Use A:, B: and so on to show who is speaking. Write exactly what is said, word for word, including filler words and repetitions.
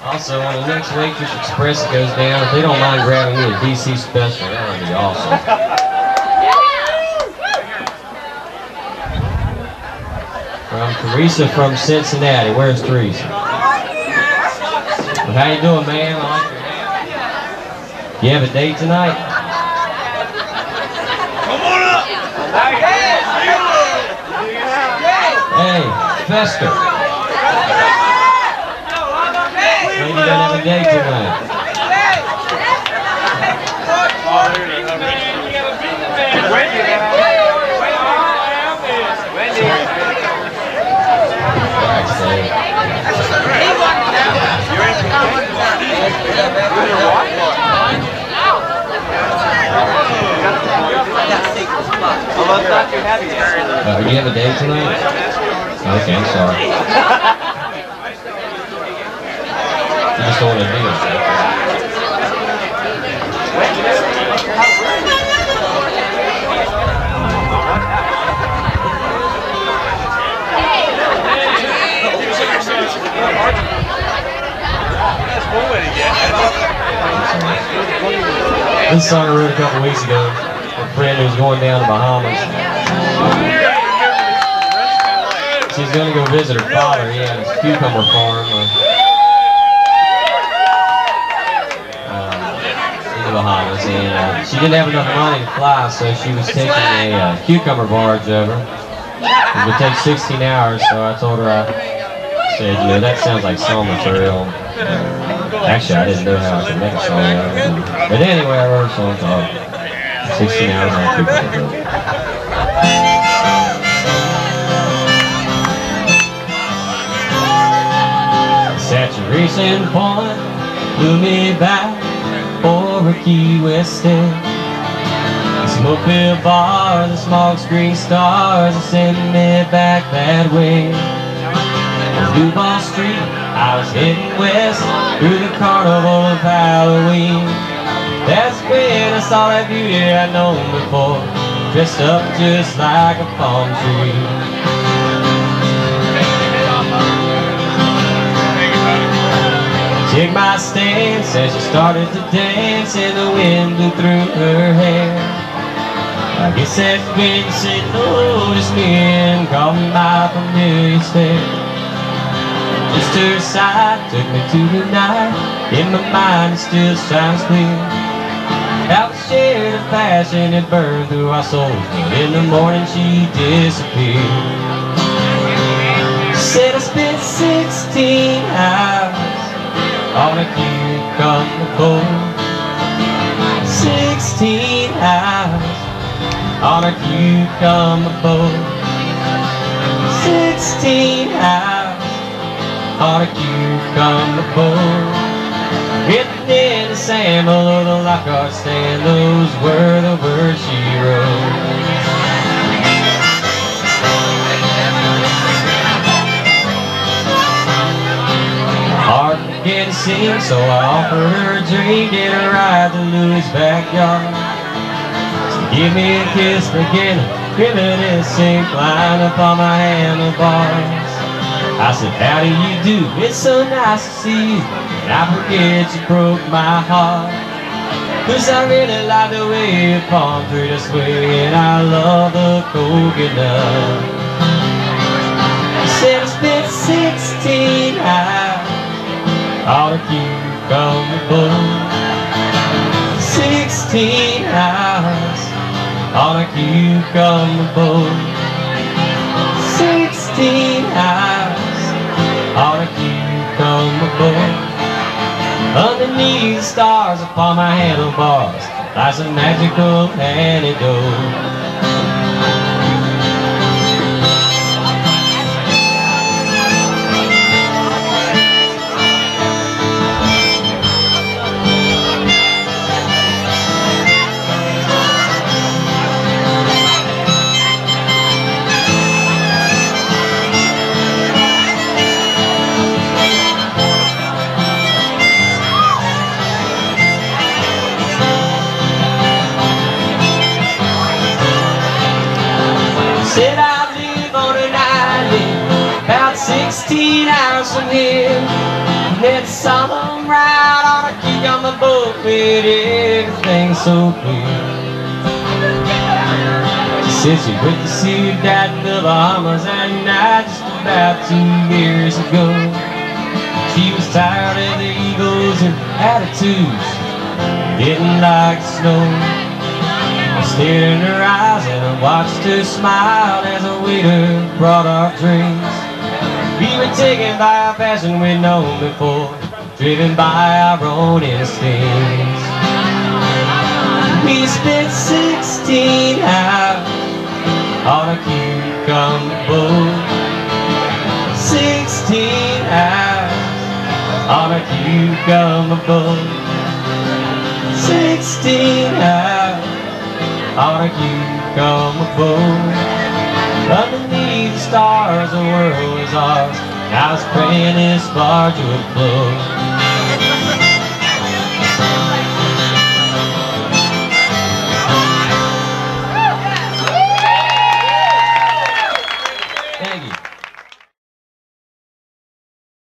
A: Also, on the next Waitress Express that goes down, if they don't mind grabbing me a D C special, that would be awesome. From Teresa from Cincinnati. Where's Teresa? Well, how you doing, man? I like your hat. You have a date tonight?
B: Come on up!
A: Hey, Fester. Maybe you don't have a date tonight. Uh, do you have a date tonight? Okay, I'm sorry. You just don't want to do it. This song I wrote a couple weeks ago. A friend who's going down to Bahamas. She's going to go visit her father. He had his cucumber farm uh, uh, in the Bahamas, and uh, she didn't have enough money to fly, so she was taking a uh, cucumber barge over. It would take sixteen hours, so I told her, I said, you know, that sounds like song material. Actually, I didn't know how I could make a song out of it. But anyway, I wrote a song called sixteen hours on a cucumber barge. Saturation point blew me back over Key West end. Smoke-filled bars and smoke-screen stars are sending me back that way. On Duval Street, I was heading west through the carnival of Halloween. That's when I saw that beauty I'd known before, dressed up just like a palm tree. Took my stance as she started to dance, and the wind blew through her hair. I guess that's when she said, notice me, and called me by familiar stare. Just her side took me to the night, in my mind it still shines clear. How we shared a passion that burned through our souls, but in the morning she disappeared. She said I spent sixteen hours on a cucumber boat. Sixteen hours on a cucumber boat. Sixteen hours on a cucumber boat. Written in the sand below the lockyard stand, those were the words she wrote. Hard to get to sing, so I offered her a drink and a ride to Louis' backyard. So give me a kiss, forget a reminiscing line up on my handlebars. I said, how do you do? It's so nice to see you, and I forget you broke my heart. 'Cause I really like the way your palm tree to sway, and I love the coconut. She said I spent sixteen hours on a cucumber boat. Sixteen hours on a cucumber boat. Sixteen hours on a cucumber boat. Underneath the stars upon my handlebars lies a magical antidote. Said I live on an island about sixteen hours from here. Met some ride on a cucumber boat with everything so clear. She said she went to see her dad in the Bahamas that night just about two years ago. She was tired of the egos and attitudes, didn't like snow. I stared in her eyes and I watched her smile as a waiter brought our drinks. We were taken by a passion we'd known before, driven by our own instincts. We spent sixteen hours on a cucumber boat. Sixteen hours on a cucumber boat. Sixteen hours on a cucumber boat. Underneath the stars, the world was ours. I was praying this barge would float.